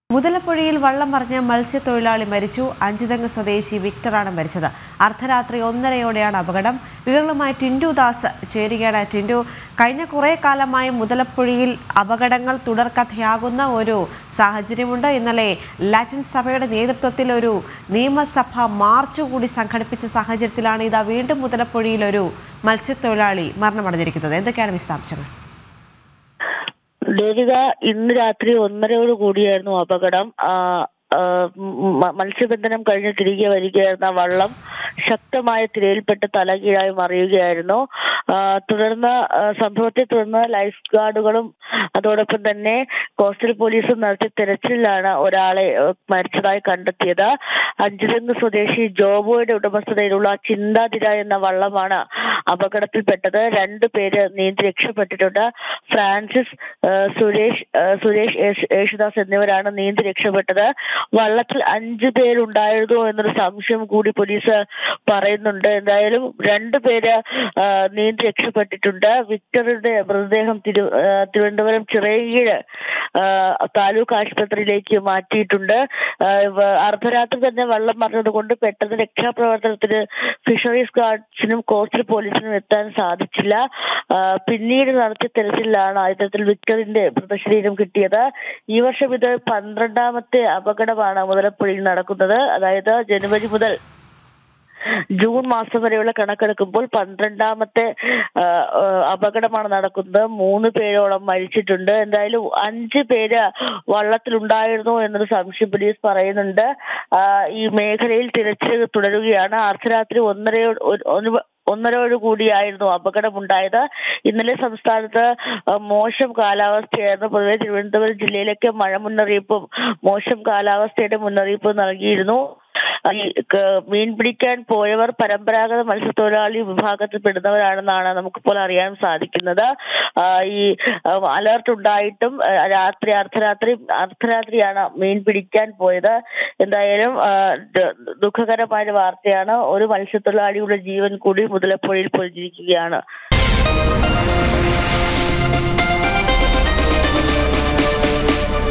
മുതലപ്പുഴയിൽ വള്ളം മറിഞ്ഞ് മത്സ്യത്തൊഴിലാളി മരിച്ചു. അഞ്ചുതെങ്ങ് സ്വദേശി വിക്ടറാണ് മരിച്ചത്. അർദ്ധരാത്രി 1:30യോടെയാണ് അപകടം. വിവരങ്ങളുമായി ടിൻഡു ദാസ് ചേരുകയാണ്. ടിൻഡു, കഴിഞ്ഞ കുറേ കാലമായി മുതലപ്പുഴയിൽ അപകടങ്ങൾ തുടർക്കഥയാകുന്ന ഒരു സാഹചര്യമുണ്ട്. ഇന്നലെ ലാറ്റിൻ സഭയുടെ നേതൃത്വത്തിൽ ഒരു നിയമസഭാ മാർച്ച് കൂടി സംഘടിപ്പിച്ച സാഹചര്യത്തിലാണ് ഇതാ വീണ്ടും മുതലപ്പുഴയിൽ ഒരു മത്സ്യത്തൊഴിലാളി മരണമടഞ്ഞിരിക്കുന്നത്. എന്തൊക്കെയാണ് വിശദാംശങ്ങൾ? ദേവിക, ഇന്ന് രാത്രി 1:30 കൂടിയായിരുന്നു അപകടം. മത്സ്യബന്ധനം കഴിഞ്ഞ് തിരികെ വരികയായിരുന്ന വള്ളം ശക്തമായ തിരയിൽപ്പെട്ട് തലകീഴായി മറിയുകയായിരുന്നു. സംഭവത്തെ തുടർന്ന് ലൈഫ് ഗാർഡുകളും അതോടൊപ്പം തന്നെ കോസ്റ്റൽ പോലീസും നടത്തിയ തെരച്ചിലാണ് ഒരാളെ മരിച്ചതായി കണ്ടെത്തിയത്. അഞ്ചുതെങ്ങ് സ്വദേശി ജോബോയുടെ ഉടമസ്ഥതയിലുള്ള ചിന്താതിര എന്ന വള്ളമാണ് അപകടത്തിൽപ്പെട്ടത്. 2 പേര് നീന്തി രക്ഷപ്പെട്ടിട്ടുണ്ട്. ഫ്രാൻസിസ്, സുരേഷ് യേശുദാസ് എന്നിവരാണ് നീന്തി രക്ഷപ്പെട്ടത്. വള്ളത്തിൽ 5 പേരുണ്ടായിരുന്നോ എന്നൊരു സംശയം കൂടി പോലീസ് പറയുന്നുണ്ട്. എന്തായാലും 2 പേര് നീന്തി രക്ഷപ്പെട്ടിട്ടുണ്ട്. വിക്ടറുടെ മൃതദേഹം തിരുവനന്തപുരം ചിറയൻകീഴ് താലൂക്ക് ആശുപത്രിയിലേക്ക് മാറ്റിയിട്ടുണ്ട്. അർദ്ധരാത്രി തന്നെ വള്ളം മറിഞ്ഞത് കൊണ്ട് പെട്ടെന്ന് രക്ഷാപ്രവർത്തനത്തിന് ഫിഷറീസ് ഗാർഡ്സിനും കോസ്റ്റൽ പോലീസിനും എത്താൻ സാധിച്ചില്ല. പിന്നീട് നടത്തിയ തെരച്ചിലാണ് ഇത്തരത്തിൽ വിക്ടറിന്റെ മൃതശരീരം കിട്ടിയത്. ഈ വർഷം ഇത് 12ാമത്തെ അപകടമാണ് മുതലപ്പുഴയിൽ നടക്കുന്നത്. അതായത് ജനുവരി മുതൽ ജൂൺ മാസം വരെയുള്ള കണക്കെടുക്കുമ്പോൾ 12ാമത്തെ അപകടമാണ് നടക്കുന്നത്. 3 പേരോളം മരിച്ചിട്ടുണ്ട്. എന്തായാലും 5 പേര് വള്ളത്തിലുണ്ടായിരുന്നോ എന്നൊരു സംശയം പോലീസ് പറയുന്നുണ്ട്. ഈ മേഖലയിൽ തിരച്ചിൽ തുടരുകയാണ്. അർദ്ധരാത്രി 1:30 കൂടിയായിരുന്നു അപകടമുണ്ടായത്. ഇന്നലെ സംസ്ഥാനത്ത് മോശം കാലാവസ്ഥയായിരുന്നു. പൊതുവെ തിരുവനന്തപുരം ജില്ലയിലേക്ക് മഴ മുന്നറിയിപ്പും മോശം കാലാവസ്ഥയുടെ മുന്നറിയിപ്പും നൽകിയിരുന്നു. മീൻ പിടിക്കാൻ പോയവർ പരമ്പരാഗത മത്സ്യത്തൊഴിലാളി വിഭാഗത്തിൽ പെടുന്നവരാണെന്നാണ് നമുക്കിപ്പോൾ അറിയാൻ സാധിക്കുന്നത്. ഈ അലർട്ട് ഉണ്ടായിട്ടും അർദ്ധരാത്രിയാണ് മീൻ പിടിക്കാൻ പോയത്. എന്തായാലും ദുഃഖകരമായ വാർത്തയാണ്. ഒരു മത്സ്യത്തൊഴിലാളിയുടെ ജീവൻ കൂടി മുതലപ്പുഴയിൽ പൊലിഞ്ഞിരിക്കുകയാണ്.